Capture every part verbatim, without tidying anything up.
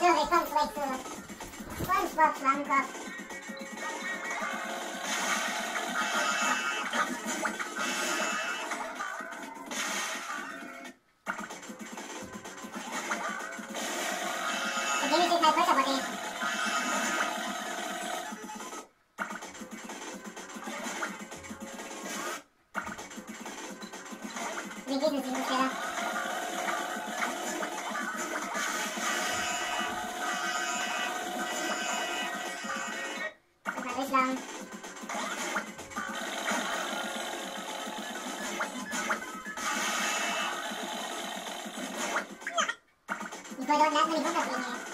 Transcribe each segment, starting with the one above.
wir kommen zurück zu SpongeBob Schwammkopf. Und den ist halt Pressure-Body. Wie geht es diesem Stelle? Lang. Ich wollte dort erstmal die runterfliegen hier.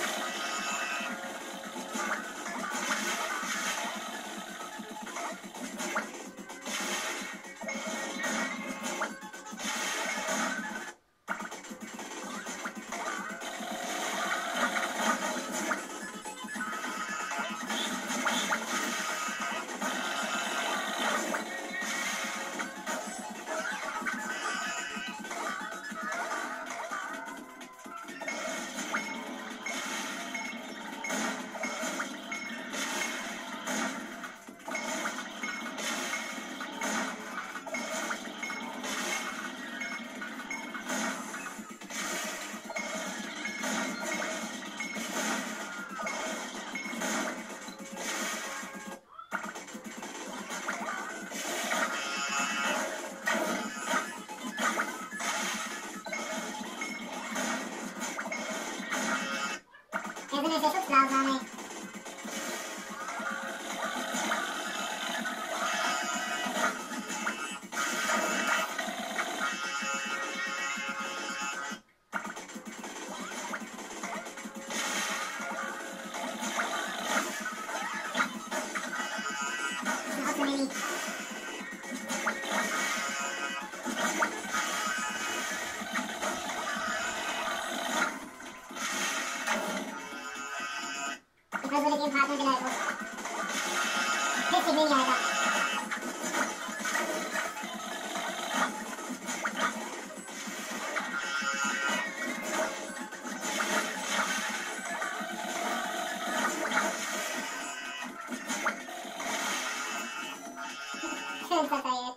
Wir sind jetzt der Schutzblase, ich versuche den Partner geleitet. vierzig Mini, Alter. Schön verteilt.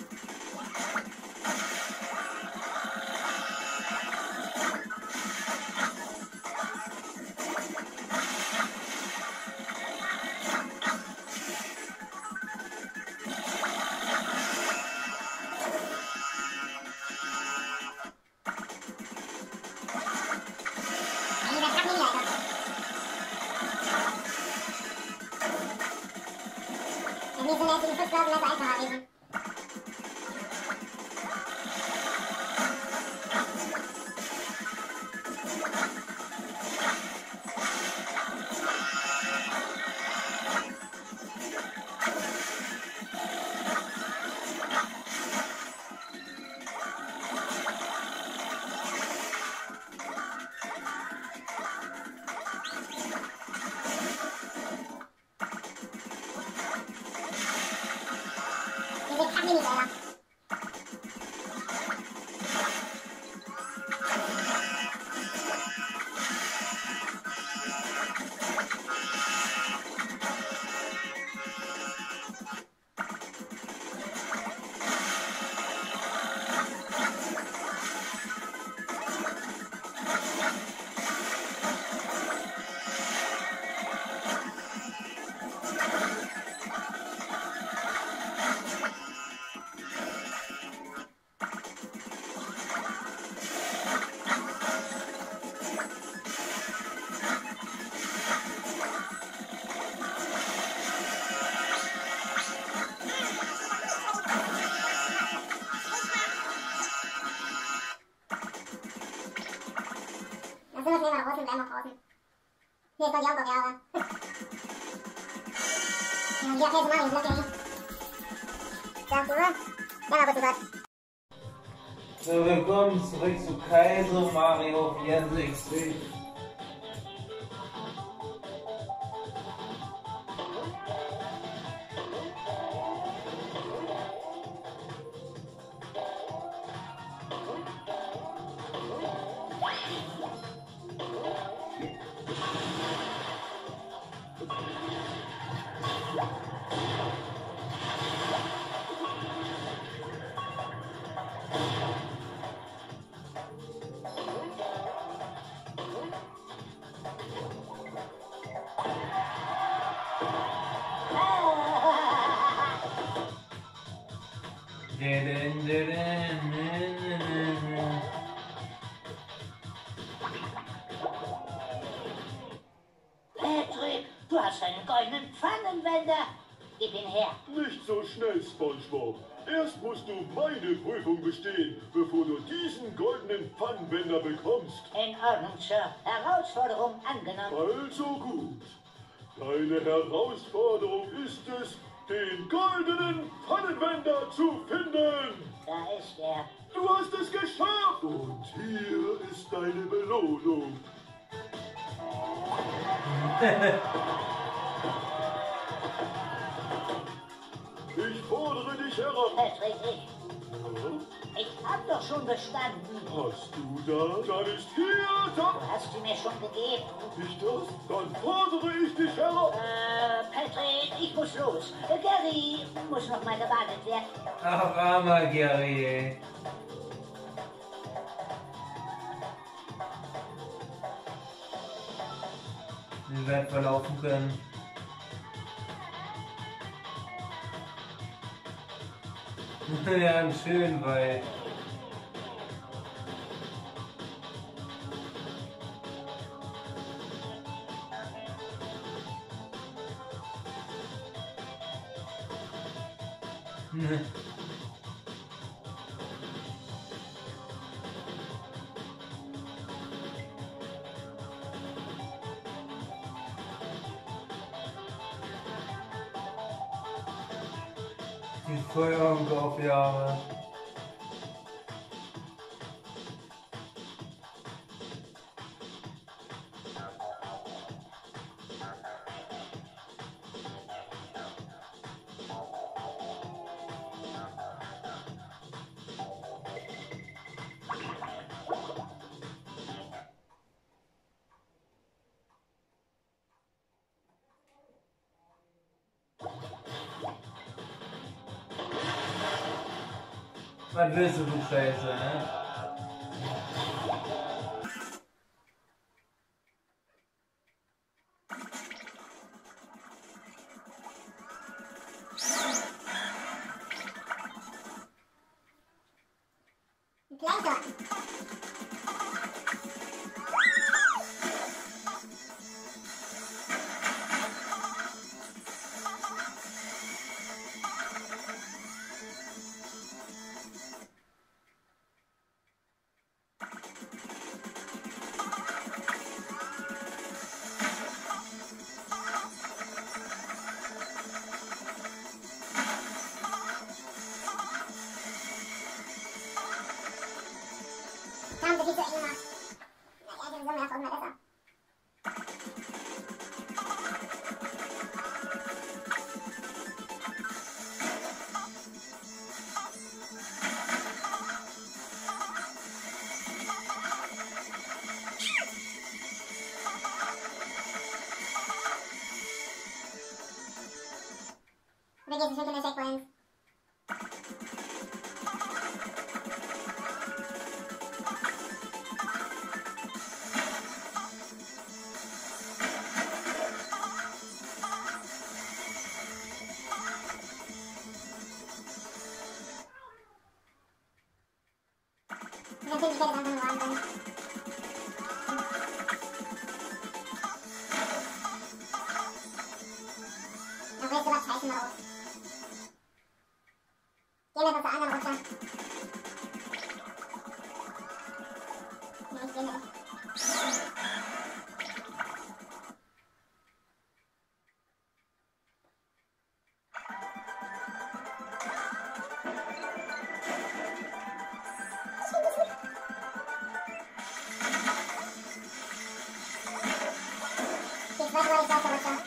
Mir sind jetzt die Schutzblasen besser einfacher gewesen. Diese Kamine, Alter. sind wir mal draußen, bleiben wir draußen. Hier ist doch die Jahre. Ja, die hat jetzt mal den Block hier. Sagst du, oder? Ja, aber du sagst. So, willkommen zurück zu Kaiser Mario vierundsechzig. Patrick, du hast einen goldenen Pfannenwender. Gib ihn her. Nicht so schnell, SpongeBob. Erst musst du meine Prüfung bestehen, bevor du diesen goldenen Pfannenwender bekommst. In Ordnung, Sir. Herausforderung angenommen. Also gut. Deine Herausforderung ist es, den goldenen Pfannenwender zu finden. Da ist er. Du hast es geschafft. Und hier ist deine Belohnung. Ich fordere dich herab. Patrick, ich. Ja? Ich hab doch schon bestanden. Hast du das? Dann ist hier das. Du hast sie mir schon gegeben. Nicht das? Dann fordere ich dich herab. Äh, Patrick, ich muss los. Äh, Gary muss noch mal gewartet werden. Ach, armer Gary, ey. Wir werden verlaufen können. Ja, ein schön weit. Die Feuerung auf die Arme. Was willst du, du Scheiße, ne? Plankton. Haben sie viel zu eng gemacht. Na ja, die Summe davon mal besser. Vergiss es mit den Checkpoints. Natürlich werde ich einfach nur anfangen. Dann willst du was scheißen raus. Gehen wir doch zur anderen runter. Ja, ich geh nicht. Ich weiß, wo ich weiter runter.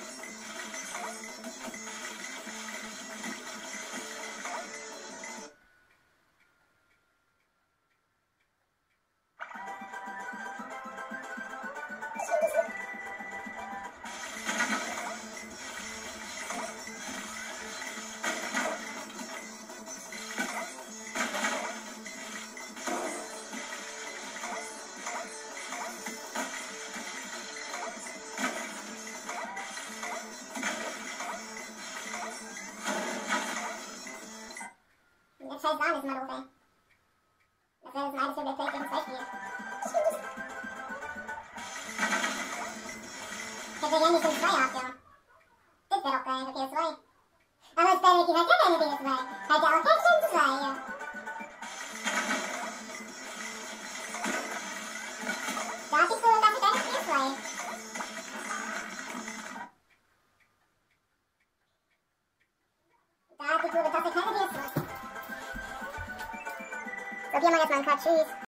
Der scheiß Sahne ist mal doof, ey. Das wäre das ein altes Black Plate gegen zwei spielt. wäre gerne nicht so zwei habt, ja. Das wäre doch geil, so P S zwei. Aber es wäre die halt keine P S zwei. Halt ja auch kein zwei, ja. Da kriegst du dafür deine P S zwei. Da kriegst du dafür keine P S zwei. So, hier haben wir jetzt mal einen Cut. Tschüss.